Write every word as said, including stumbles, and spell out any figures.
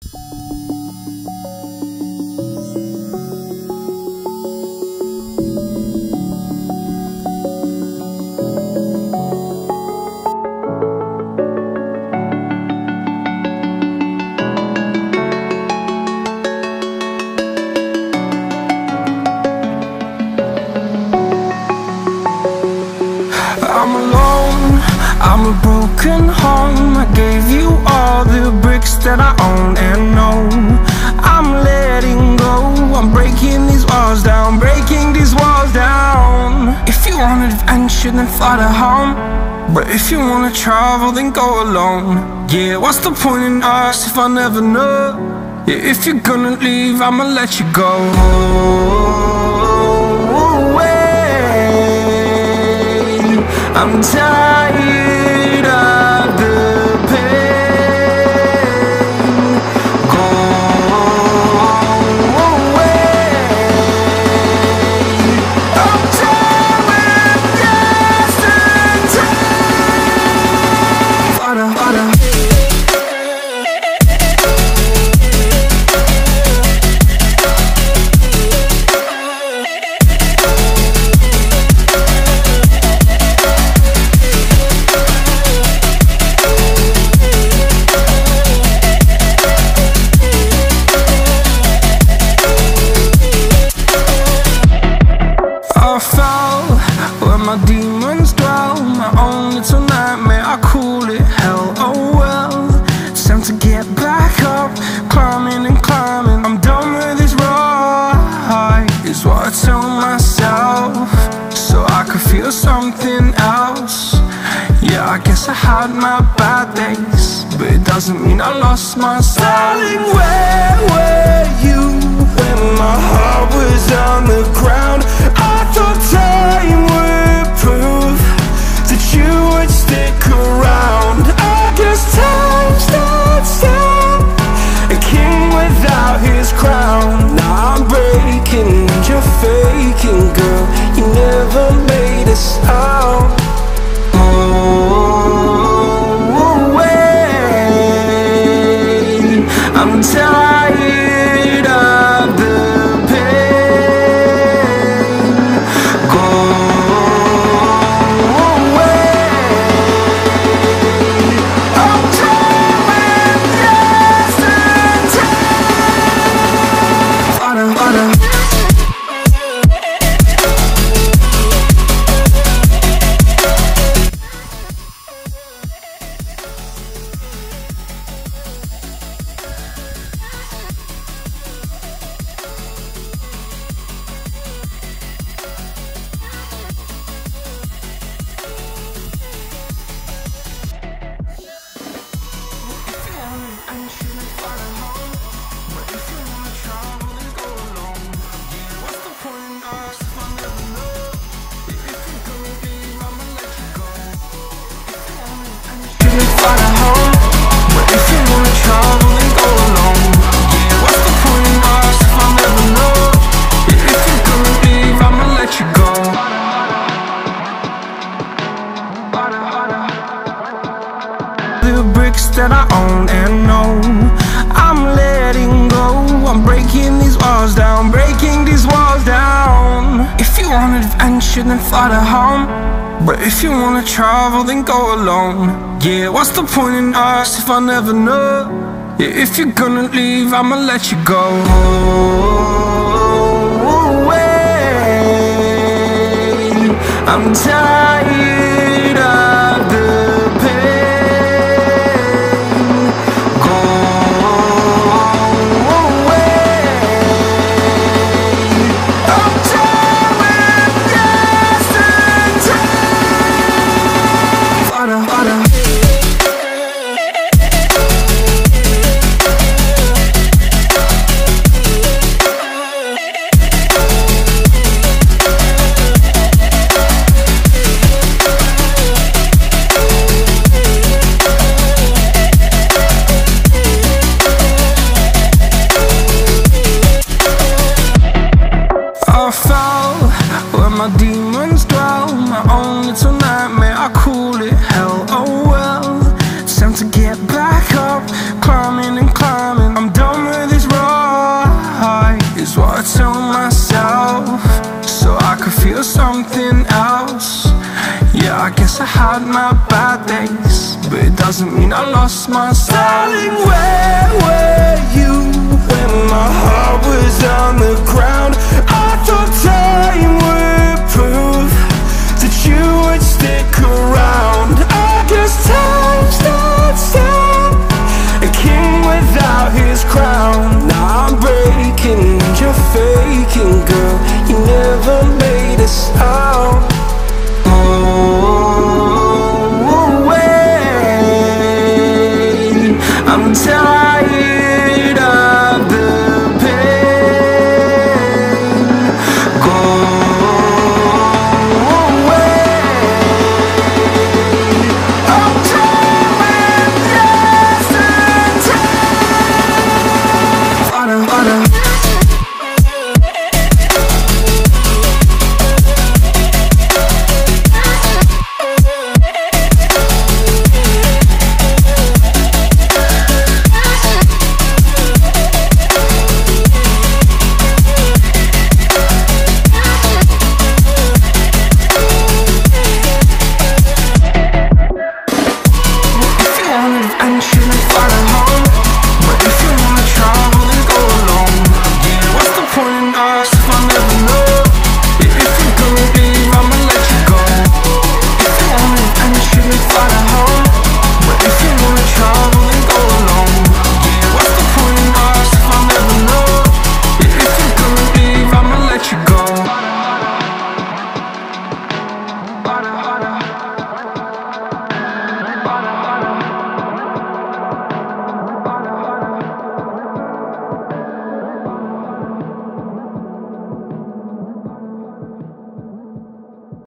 I'm alone, I'm a broken home. I gave you all the bricks that I own and know. I'm letting go, I'm breaking these walls down, breaking these walls down. If you want adventure, then fly to home. But if you wanna travel, then go alone. Yeah, what's the point in us if I never know? Yeah, if you're gonna leave, I'ma let you go. I'm tired of the pain. Go away. I'm tired with yesterday. Harder, harder. I fell where my demons dwell, my own little nightmare, I call it hell. Oh well, it's time to get back up, climbing and climbing. I'm done with this ride, is what I tell myself, so I could feel something else. Yeah, I guess I had my bad days, but it doesn't mean I lost my style. Darling, where were you when my heart was on the ground? I thought time would prove that you would stick around. I guess time stood still, a king without his crown. Now I'm breaking and you're faking, girl. You never made a sound. Oh, wait, I'm tired of the that I own and know. I'm letting go, I'm breaking these walls down, breaking these walls down. If you want adventure, then fly to home. But if you wanna travel, then go alone. Yeah, what's the point in us if I never know? Yeah, if you're gonna leave, I'ma let you go. Away. I'm tired of the I fell where my demons dwell, my own little nightmare, I call it hell. Oh well, it's time to get back up, climbing and climbing. I'm done you're something else. Yeah, I guess I had my bad days, but it doesn't mean I lost my style. Darling, where